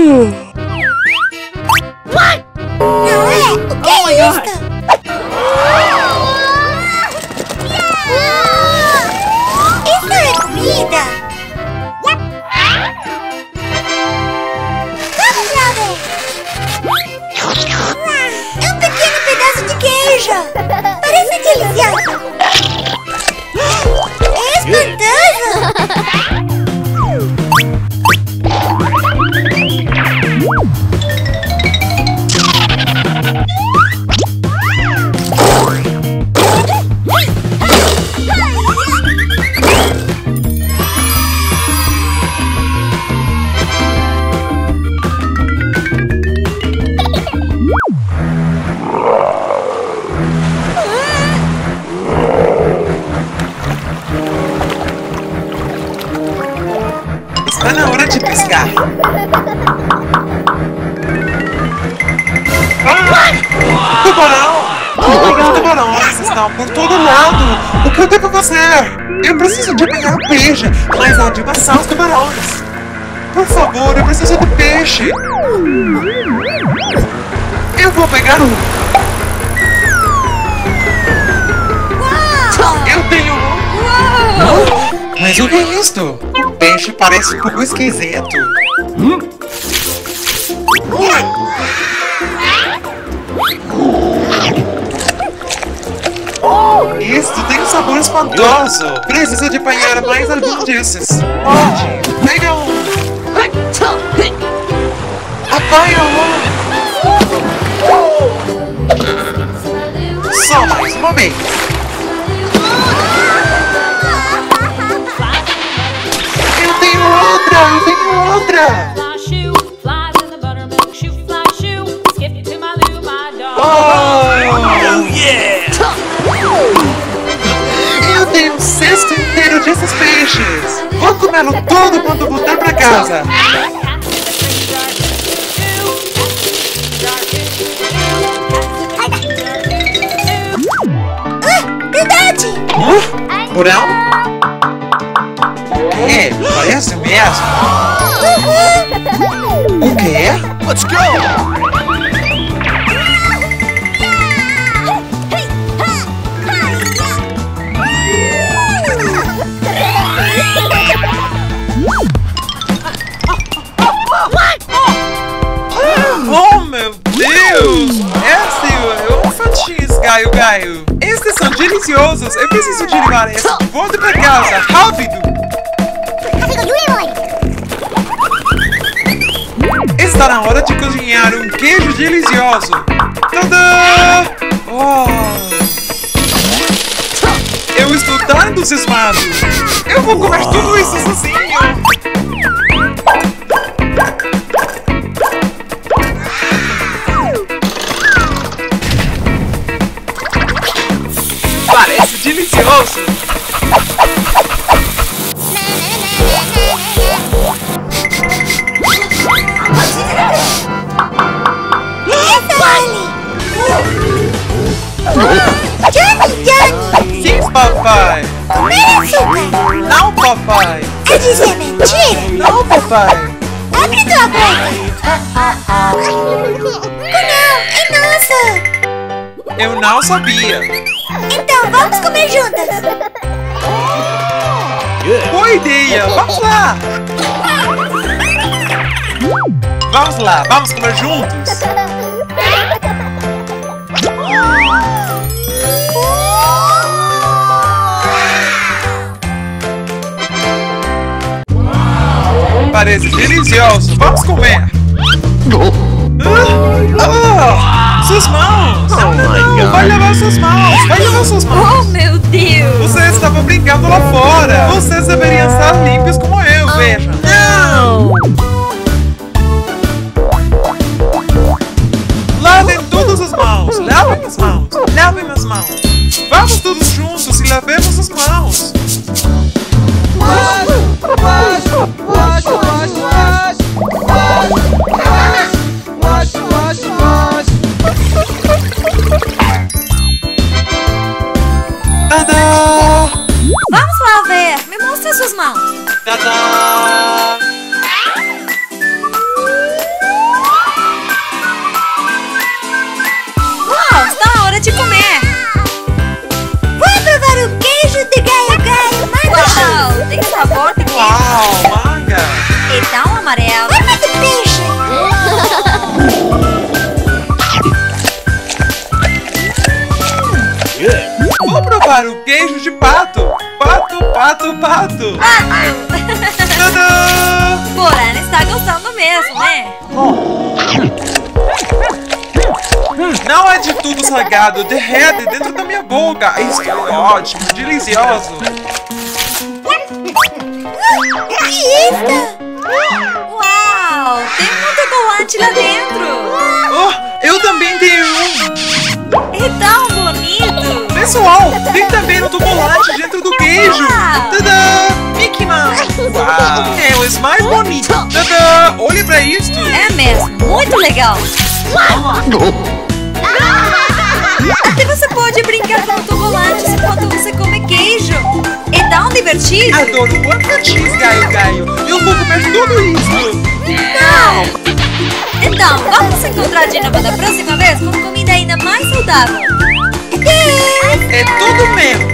Não é? O que é isso? Isso é comida? Vamos lá ver. É um pequeno pedaço de queijo. Parece delicioso. É espantoso. Está na hora de pescar. Tubarão! Os tubarões estão por todo lado. O que eu devo fazer? Eu preciso de pegar peixe, mas há de passar os tubarões. Por favor, eu preciso de peixe. Eu vou pegar um. Eu tenho um. Mas o que é isto? O peixe parece um pouco esquisito. Isto tem um sabor espantoso. Preciso de apanhar mais alguns desses. Pode, pega um. Apanha um. Só mais uma vez. Eu tenho outra. Oh, yeah! Eu tenho um cesto inteiro desses peixes. Vou comê-lo todo quando voltar pra casa. Verdade! Porão? É, parece mesmo. O quê? Let's go! Oh, meu Deus! Esse é um fatinhos, gaio. Estes são deliciosos. Eu preciso de levar esse de volta pra casa, rápido! Está na hora de cozinhar um queijo delicioso. Tadã! Oh. Eu estou tão entusiasmado. Eu vou comer tudo isso sozinho. Parece delicioso. Johnny! Sim, papai. Comer açúcar! Não, papai. É dizer mentira? Não, papai. Abre tua boca! Não, é nosso! Eu não sabia. Então vamos comer juntas! Boa ideia. Vamos lá. Vamos comer juntos. Parece delicioso. Vamos comer. Suas mãos. Não. Vai lavar suas mãos. Oh, meu Deus! Você estava brincando lá fora. Vocês deveriam estar limpos como eu, veja. Não! Lavem todas as mãos. Lavem as mãos. Vamos todos juntos e lavemos as mãos. Tadá! Vamos lá ver! Me mostre suas mãos! Tadá! pato. Tadã! Porém, está gostando mesmo, né? Não é de tudo salgado, derrete dentro da minha boca. Isso é ótimo, delicioso. Que isso? Uau! Tem um chocolate lá dentro! Oh, eu também tenho um. É tão bonito! Pessoal, tem também um chocolate dentro do queijo. Tadã! Mickey Mouse. Uau, é o mais bonito. Tadã! Olha pra isto. É mesmo, muito legal! Até você pode brincar com o chocolate enquanto você come queijo! É tão divertido! Adoro quanto cheese, Gaio. Eu vou comer tudo isso. Não! Então, vamos se encontrar de novo da próxima vez com comida ainda mais saudável! É tudo meu.